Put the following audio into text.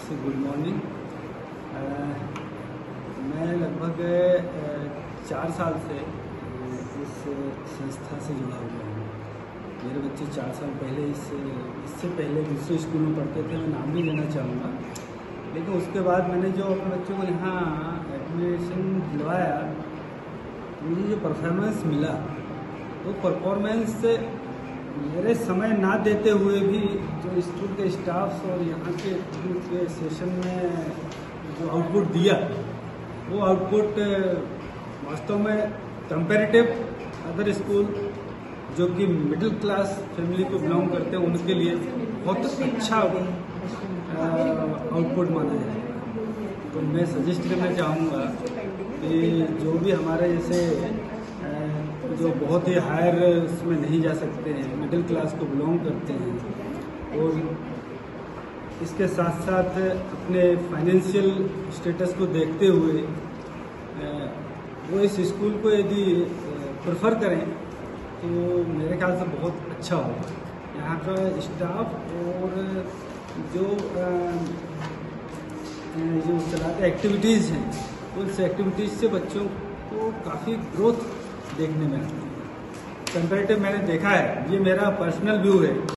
Good morning. मैं लगभग 4 साल से इस संस्था से जुड़ा हुआ हूँ। मेरे बच्चे 4 साल पहले इससे पहले दूसरे स्कूल में पढ़ते थे, मैं नाम भी लेना चाहूँगा। लेकिन उसके बाद मैंने जो अपने बच्चों को यहाँ एडमिशन दिलवाया, मुझे जो परफॉर्मेंस मिला, वो परफॉर्मेंस मेरे समय ना देते हुए भी जो स्कूल के स्टाफ्स और यहाँ के सेशन में जो आउटपुट दिया, वो आउटपुट वास्तव में कंपैरेटिव अदर स्कूल जो कि मिडिल क्लास फैमिली को बिलोंग करते हैं, उनके लिए बहुत अच्छा आउटपुट माना जाएगा। तो मैं सजेस्ट करना चाहूँगा कि जो भी हमारे जैसे जो बहुत ही हायर उसमें नहीं जा सकते हैं, मिडिल क्लास को बिलोंग करते हैं और इसके साथ साथ अपने फाइनेंशियल स्टेटस को देखते हुए वो इस स्कूल को यदि प्रेफर करें तो मेरे ख्याल से बहुत अच्छा होगा। यहाँ का स्टाफ और जो चलाते एक्टिविटीज़ हैं, उस एक्टिविटीज़ से बच्चों को काफ़ी ग्रोथ देखने में आती है। कंपैरेटिव मैंने देखा है, ये मेरा पर्सनल व्यू है।